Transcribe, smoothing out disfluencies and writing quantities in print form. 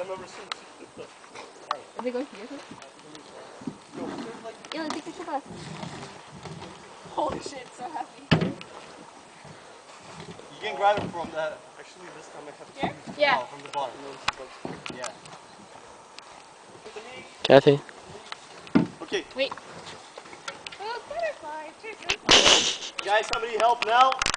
time ever since. Are they going to use it? Yeah, let's take a picture of us. Holy shit, so happy. You can grab it from that. Actually, this time I have to. Yeah. No, from the bottom. Yeah. Kathy. Okay. Wait. Oh, butterfly. Guys, somebody help now.